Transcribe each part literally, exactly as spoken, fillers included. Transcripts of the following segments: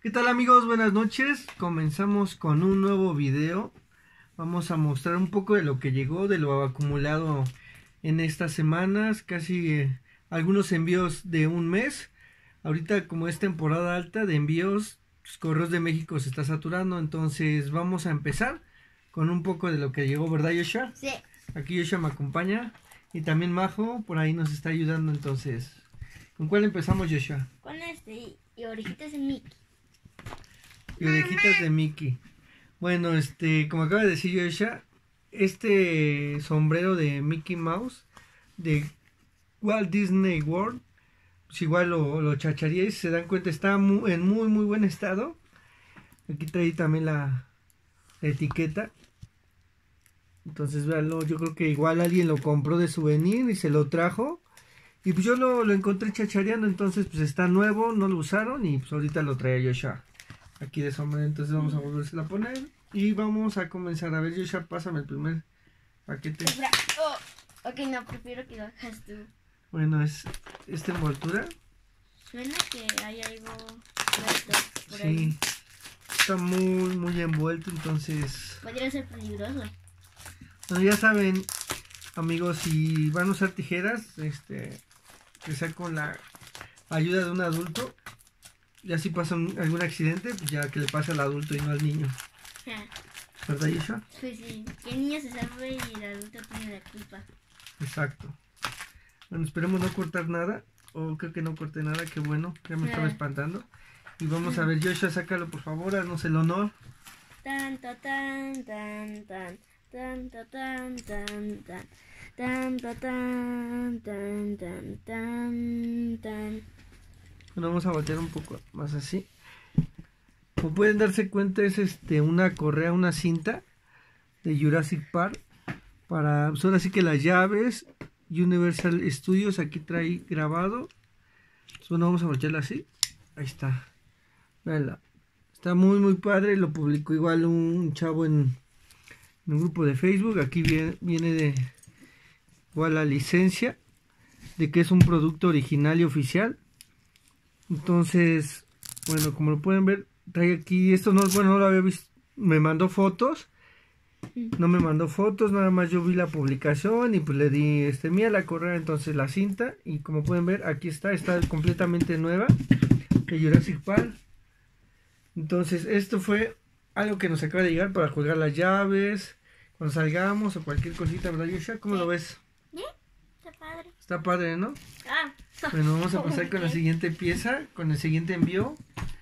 ¿Qué tal amigos? Buenas noches. Comenzamos con un nuevo video. Vamos a mostrar un poco de lo que llegó, de lo acumulado en estas semanas. Casi eh, algunos envíos de un mes. Ahorita como es temporada alta de envíos, pues, Correos de México se está saturando. Entonces vamos a empezar con un poco de lo que llegó, ¿verdad Yoshua? Sí. Aquí Yoshua me acompaña. Y también Majo por ahí nos está ayudando. Entonces, ¿con cuál empezamos, Yoshua? Con este y orejitas de Mickey. Y orejitas de Mickey. Bueno, este, como acaba de decir Yoshua, este sombrero de Mickey Mouse de Walt Disney World, pues igual lo, lo chacharía y si se dan cuenta está muy, en muy muy buen estado. Aquí trae también la, la etiqueta. Entonces véanlo, yo creo que igual alguien lo compró de souvenir y se lo trajo. Y pues yo lo, lo encontré chachareando, entonces pues está nuevo, no lo usaron y pues ahorita lo trae Yoshua aquí de sombrero. Entonces vamos a volvérsela a poner y vamos a comenzar. A ver Yoshua, pásame el primer paquete. Oh, ok, no, prefiero que lo hagas tú. Bueno, es esta envoltura. Suena que hay algo suelto por Sí, ahí. está muy muy envuelto, entonces Podría ser peligroso. bueno, ya saben amigos, si van a usar tijeras, este, que sea con la ayuda de un adulto. Ya si pasa un, algún accidente, pues ya que le pase al adulto y no al niño. Ja, ¿Verdad, Yesha? pues sí, que el niño se salve y el adulto tiene la culpa. Exacto. Bueno, esperemos no cortar nada. O creo que no corté nada, qué bueno. Ya me estaba Ah. espantando. Y vamos a ver, Joshua, sácalo por favor, haznos el honor. Tan, ta, tan, tan, tan, tan, ta, tan, tan, tan, tan, ta, tan, tan, tan, tan, tan. Bueno, vamos a voltear un poco más así. Como pueden darse cuenta, es este una correa, una cinta de Jurassic Park. Para, pues ahora sí que las llaves, Universal Studios, aquí trae grabado. Pues bueno, vamos a voltearla así. Ahí está. Véanla. Está muy muy padre. Lo publicó igual un chavo en, en un grupo de Facebook. Aquí viene, viene de igual la licencia de que es un producto original y oficial. Entonces, bueno, como lo pueden ver, trae aquí, esto no, bueno, no lo había visto, me mandó fotos, no me mandó fotos, nada más yo vi la publicación y pues le di, este, mira la correa, entonces la cinta, y como pueden ver, aquí está, está completamente nueva, de Jurassic Park. Entonces, esto fue algo que nos acaba de llegar para colgar las llaves, cuando salgamos o cualquier cosita, ¿verdad, Yosha? ¿Cómo lo ves? ¿Bien? Está padre. Está padre, ¿no? Ah. Bueno, vamos a pasar con la siguiente pieza, con el siguiente envío.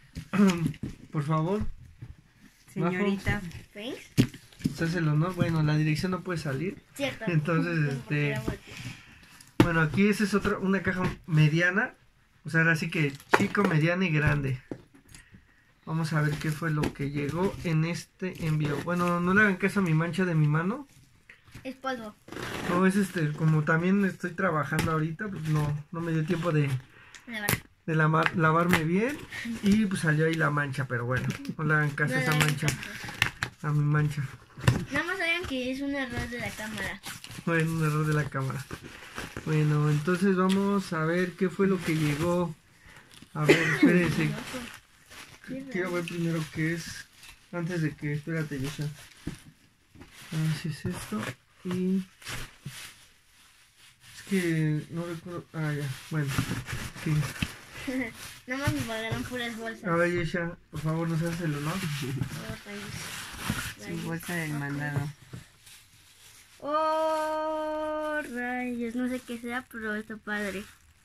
Por favor. Señorita. ¿Veis? ¿Se hace el honor? Bueno, la dirección no puede salir. Cierto. Entonces, Porque este... era volteo. Bueno, aquí esa es otra, una caja mediana. O sea, ahora sí que chico, mediana y grande. Vamos a ver qué fue lo que llegó en este envío. Bueno, no le hagan caso a mi mancha de mi mano. Es polvo. No, es este, como también estoy trabajando ahorita, pues no, no me dio tiempo de... La verdad. de lavar, lavarme bien y pues salió ahí la mancha, pero bueno, no le hagan caso a No esa le hagan mancha, caso. a mi mancha, Nada más saben que es un error de la cámara. bueno, un error de la cámara. Bueno, entonces vamos a ver qué fue lo que llegó. A ver, espérense, quiero ver primero qué es, antes de que, espérate, yo sé. Así es esto y... es que no recuerdo, ah ya, bueno, sí. Nada más me pagaron puras bolsas. A ver, Yesha, por favor, nos haces el honor. Oh, rayos. Su Rayos. bolsa del mandado. Oh, rayos. No sé qué sea, pero está padre.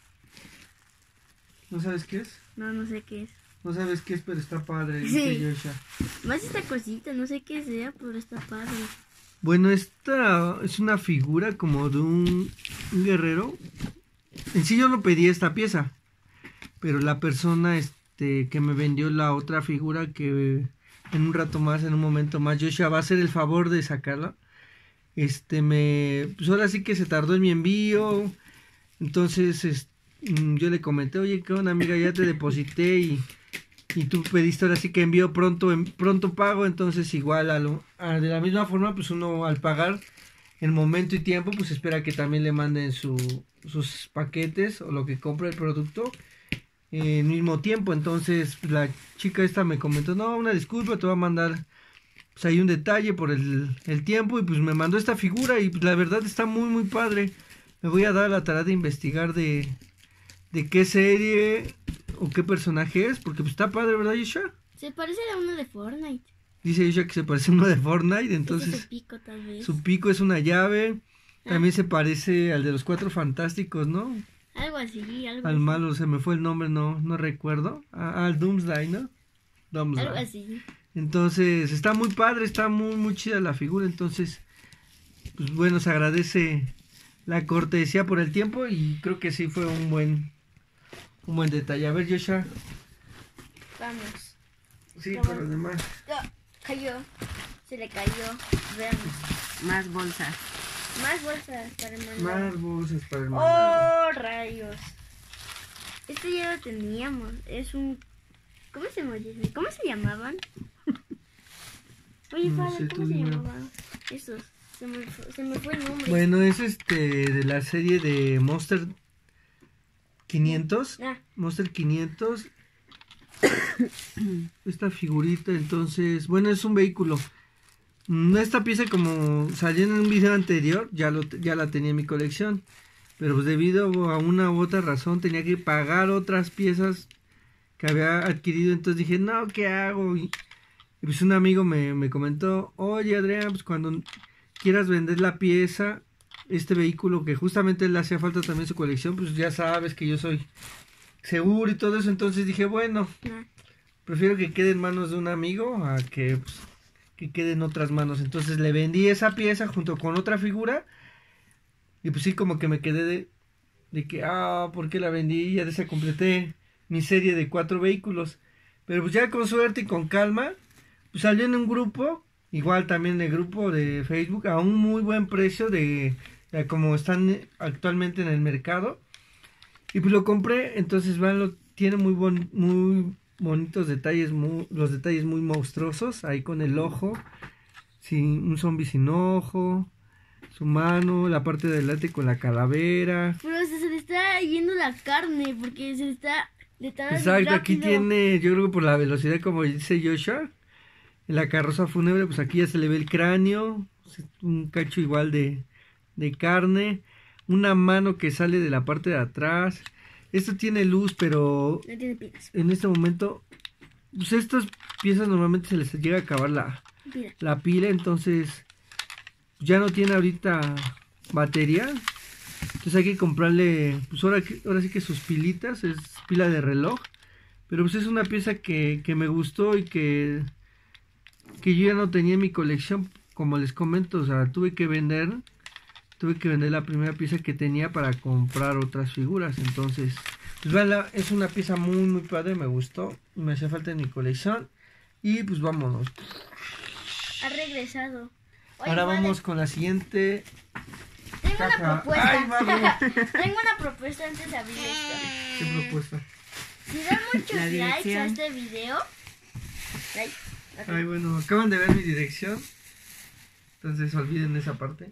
¿No sabes qué es? No, no sé qué es. No sabes qué es, pero está padre, Sí. dice Yosha. Más esta cosita, no sé qué sea, pero está padre. Bueno, esta es una figura como de un, un guerrero. En sí yo no pedí esta pieza, pero la persona este que me vendió la otra figura, que en un rato más, en un momento más, Joshua va a hacer el favor de sacarla. Este me, pues ahora sí que se tardó en mi envío. Entonces es, mm, yo le comenté, oye, qué onda amiga, ya te deposité y, y tú pediste ahora sí que envío pronto, en, pronto pago. Entonces igual a lo, a, de la misma forma, pues uno al pagar en momento y tiempo, pues espera que también le manden su, sus paquetes o lo que compre el producto eh, al mismo tiempo. Entonces pues, la chica esta me comentó, no, una disculpa, te voy a mandar pues hay un detalle por el, el tiempo, y pues me mandó esta figura y pues, la verdad está muy muy padre. Me voy a dar la tarea de investigar de, de qué serie o qué personaje es, porque pues está padre, ¿verdad, Yusha? Se parece a uno de Fortnite. Dice Yusha que se parece a uno de Fortnite, Ese entonces es su pico, tal vez. su pico es una llave. También Ah. se parece al de los Cuatro Fantásticos, ¿no? Algo así, algo Al así. malo, se me fue el nombre, no no recuerdo. Ah, al Doomsday, ¿no? Doomsday. Algo así. Entonces, está muy padre, está muy, muy chida la figura. Entonces, pues bueno, se agradece la cortesía por el tiempo y creo que sí fue un buen un buen detalle. A ver, Yosha. Vamos. Sí, Vamos. con los demás. Ah, cayó. Se le cayó. Veamos. Más bolsas. Más bolsas para el mandado. Más bolsas para el mandado. ¡Oh, rayos! Este ya lo teníamos. Es un... ¿Cómo se llama? ¿Cómo se llamaban? Oye, No padre, sé, ¿cómo tú se dime. llamaban? Esos. Se me, fue- se me fue el nombre. Bueno, es este de la serie de Monster quinientos. Ah, Monster quinientos. Esta figurita, entonces, bueno, es un vehículo. Mm, Esta pieza, como salió en un video anterior, ya lo ya la tenía en mi colección, pero pues debido a una u otra razón tenía que pagar otras piezas que había adquirido. Entonces dije, no, ¿qué hago? Y, y pues un amigo me, me comentó, oye Adrián, pues cuando quieras vender la pieza, este vehículo que justamente le hacía falta también su colección, pues ya sabes que yo soy seguro y todo eso. Entonces dije, bueno, no. prefiero que quede en manos de un amigo a que, pues, que quede en otras manos. Entonces le vendí esa pieza junto con otra figura. Y pues sí, como que me quedé de, de que, ah, ¿por qué la vendí? Ya desacompleté mi serie de cuatro vehículos. Pero pues ya con suerte y con calma, pues salió en un grupo, igual también en el grupo de Facebook, a un muy buen precio de, de como están actualmente en el mercado. Y pues lo compré, entonces vean, lo, tiene muy bon, muy bonitos detalles, muy, los detalles muy monstruosos, ahí con el ojo, sin, un zombie sin ojo, su mano, la parte de adelante con la calavera. Pero se, se le está yendo la carne porque se le está... Le está dando Exacto, aquí rápido. tiene, yo creo que por la velocidad, como dice Joshua, en la carroza fúnebre, pues aquí ya se le ve el cráneo, un cacho igual de, de carne, una mano que sale de la parte de atrás. Esto tiene luz, pero No tiene pilas. en este momento, pues estas piezas normalmente se les llega a acabar la, Mira. la pila, entonces ya no tiene ahorita batería. Entonces hay que comprarle, pues ahora, que- ahora sí que sus pilitas, es pila de reloj. Pero pues es una pieza que, que me gustó y que, que yo ya no tenía en mi colección, como les comento. O sea, tuve que vender, tuve que vender la primera pieza que tenía para comprar otras figuras. Entonces, pues véanla, es una pieza muy muy padre, me gustó, me hacía falta en mi colección. Y pues vámonos. Ha regresado. Oye, Ahora padre, vamos con la siguiente Tengo caja. una propuesta. Ay, vamos. Tengo una propuesta antes de abrir esto. ¿Qué propuesta? Si dan muchos La likes a dirección. este video. Like, ok. Ay, bueno, acaban de ver mi dirección. Entonces olviden esa parte.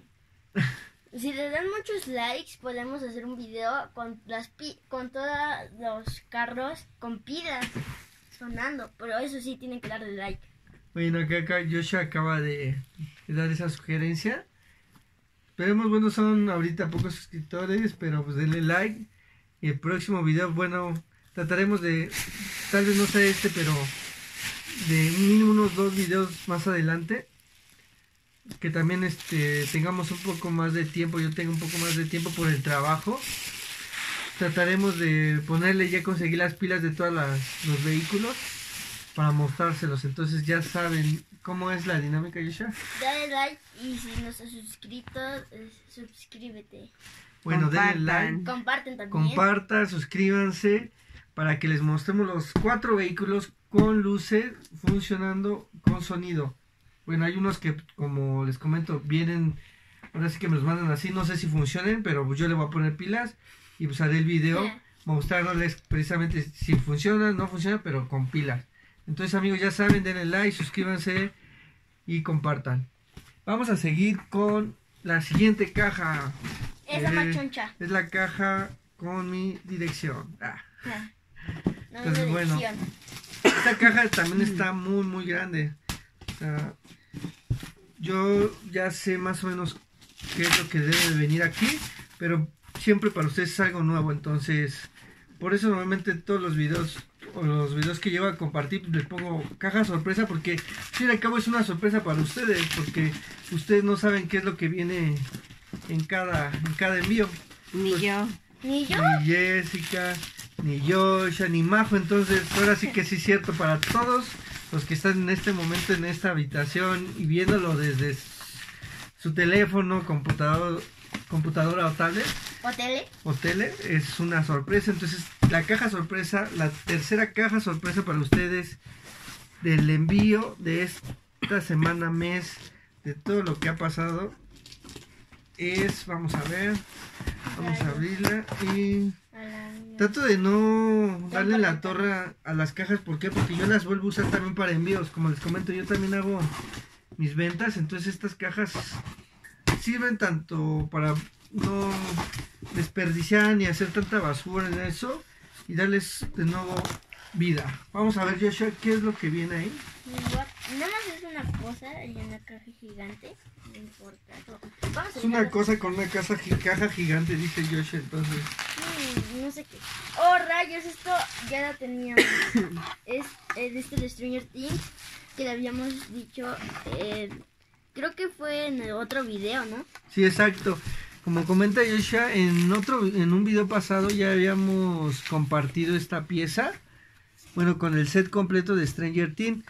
Si le dan muchos likes, podemos hacer un video con las pi con todos los carros con pilas sonando. Pero eso sí, tienen que darle like. Bueno, acá, acá Joshua acaba de, de dar esa sugerencia. Esperemos, bueno, son ahorita pocos suscriptores, pero pues denle like. Y el próximo video, bueno, trataremos de, tal vez no sea este, pero de mínimo unos dos videos más adelante. Que también este tengamos un poco más de tiempo, yo tengo un poco más de tiempo por el trabajo. Trataremos de ponerle, ya conseguí las pilas de todos los vehículos para mostrárselos. Entonces ya saben cómo es la dinámica, Yosha. Dale like y si no estás suscrito, eh, suscríbete. Bueno, denle Compartan. like, Comparten también. compartan, suscríbanse para que les mostremos los cuatro vehículos con luces funcionando con sonido. Bueno, hay unos que, como les comento, vienen, ahora sí que me los mandan así, no sé si funcionen, pero pues yo le voy a poner pilas y pues haré el video Yeah. mostrándoles precisamente si funciona, no funciona, pero con pilas. Entonces, amigos, ya saben, denle like, suscríbanse y compartan. Vamos a seguir con la siguiente caja. Esa Eh, machoncha. Es la caja con mi dirección. Ah. Ah. No, Entonces, no bueno, edición. esta caja también está muy, muy grande. O sea, yo ya sé más o menos qué es lo que debe de venir aquí, pero siempre para ustedes es algo nuevo, entonces por eso normalmente todos los videos o los videos que llevo a compartir pues, les pongo caja sorpresa, porque al fin y al cabo es una sorpresa para ustedes, porque ustedes no saben qué es lo que viene en cada, en cada envío. Ni Pues, yo. ¿Ni yo? ni Jessica, ni Yosha, ni Majo, entonces ahora sí que sí es cierto para todos los que están en este momento en esta habitación y viéndolo desde su teléfono, computador, computadora o tablet ¿O tele? o tele, es una sorpresa. Entonces la caja sorpresa, la tercera caja sorpresa para ustedes del envío de esta semana, mes, de todo lo que ha pasado es, vamos a ver, vamos a abrirla y A la mía. trato de no darle la torre a las cajas. ¿Por qué? Porque yo las vuelvo a usar también para envíos. Como les comento, yo también hago mis ventas. Entonces estas cajas sirven tanto para no desperdiciar ni hacer tanta basura en eso y darles de nuevo vida. Vamos a ver, Joshua, qué es lo que viene ahí. Igual, nada más es una cosa y una caja gigante. No importa. Vamos a Es una dejarlo. cosa con una casa, gi- caja gigante, dice Joshua. Entonces, Mm, no sé qué. Oh, rayos, esto ya lo teníamos. Es eh, de este de Stranger Things que le habíamos dicho. Eh, creo que fue en el otro video, ¿no? sí, exacto. Como comenta Joshua, en otro, en un video pasado ya habíamos compartido esta pieza. Bueno, con el set completo de Stranger Things.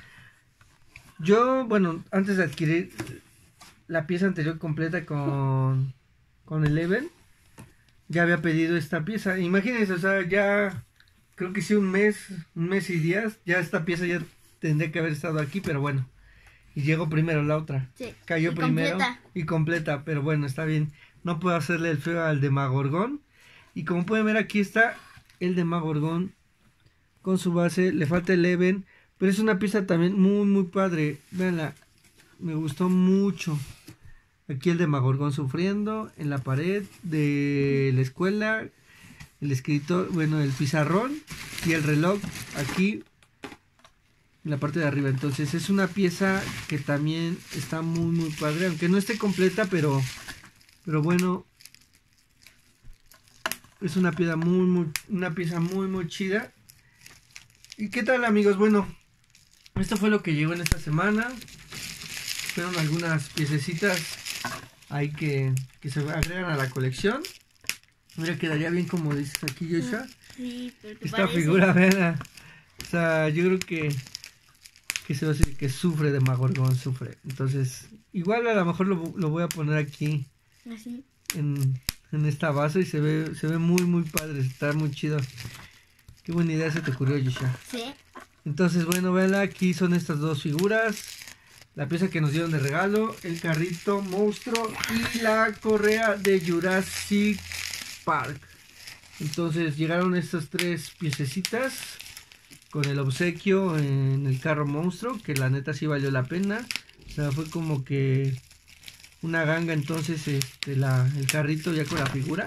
Yo, bueno, antes de adquirir la pieza anterior completa con, con Eleven, ya había pedido esta pieza. Imagínense, o sea, ya creo que sí un mes, un mes y días, ya esta pieza ya tendría que haber estado aquí, pero bueno. Y llegó primero la otra. Sí. Cayó Y primero completa. y completa, pero bueno, está bien. No puedo hacerle el feo al Demagorgon. Y como pueden ver, aquí está el Demagorgon con su base. Le falta el Eleven, pero es una pieza también muy, muy padre. Veanla, me gustó mucho. Aquí el Demagorgon sufriendo en la pared de la escuela. El escritor, bueno, el pizarrón y el reloj aquí en la parte de arriba. Entonces es una pieza que también está muy muy padre, aunque no esté completa, pero pero bueno, es una pieza muy muy una pieza muy muy chida. ¿Y qué tal, amigos? Bueno, esto fue lo que llegó en esta semana. Fueron algunas piececitas ahí que, que se agregan a la colección. Mira, quedaría bien como dices aquí, Joshua. Sí, pero te Esta parece. figura, vean. O sea, yo creo que que se va a decir que sufre de Demagorgon, sufre. Entonces, igual a lo mejor lo, lo voy a poner aquí Así. en, en esta base y se ve se ve muy muy padre, está muy chido. Qué buena idea se te ocurrió, Joshua. Sí. Entonces, bueno, véanla, aquí son estas dos figuras. La pieza que nos dieron de regalo, el carrito monstruo y la correa de Jurassic Park. Entonces llegaron estas tres piececitas con el obsequio en el carro monstruo, que la neta sí valió la pena. O sea, fue como que una ganga entonces este, la, el carrito ya con la figura.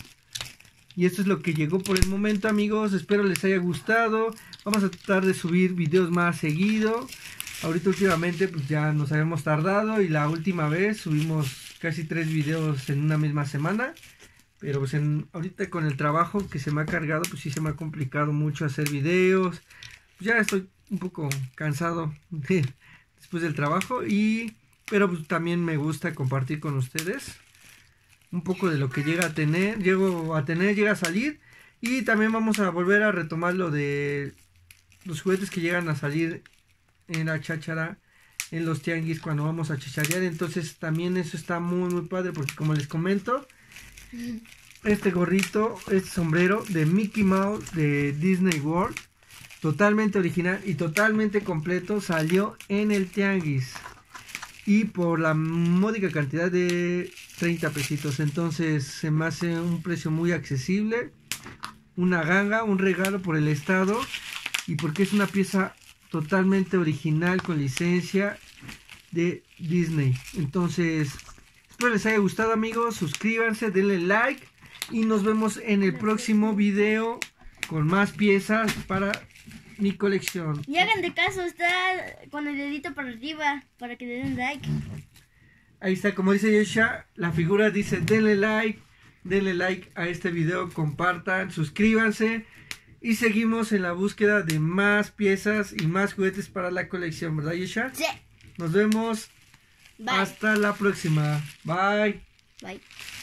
Y esto es lo que llegó por el momento, amigos. Espero les haya gustado. Vamos a tratar de subir videos más seguido. Ahorita últimamente pues ya nos habíamos tardado y la última vez subimos casi tres videos en una misma semana. Pero pues en, ahorita con el trabajo que se me ha cargado, pues sí se me ha complicado mucho hacer videos. Pues ya estoy un poco cansado de, después del trabajo. Y pero pues también me gusta compartir con ustedes un poco de lo que llega a tener, llego a tener, llega a salir. Y también vamos a volver a retomar lo de los juguetes que llegan a salir en la cháchara, en los tianguis cuando vamos a chacharear. Entonces también eso está muy muy padre, porque como les comento, este gorrito, este sombrero de Mickey Mouse de Disney World, totalmente original y totalmente completo, salió en el tianguis y por la módica cantidad de treinta pesitos. Entonces se me hace un precio muy accesible, una ganga, un regalo por el estado y porque es una pieza totalmente original con licencia de Disney. Entonces espero les haya gustado, amigos. Suscríbanse, denle like y nos vemos en el próximo video con más piezas para mi colección. Y hagan de caso, está con el dedito para arriba para que le den like. Ahí está, como dice Yesha, la figura dice denle like, denle like a este video, compartan, suscríbanse y seguimos en la búsqueda de más piezas y más juguetes para la colección, ¿verdad Yesha? Sí. Nos vemos. Bye. Hasta la próxima. Bye. Bye.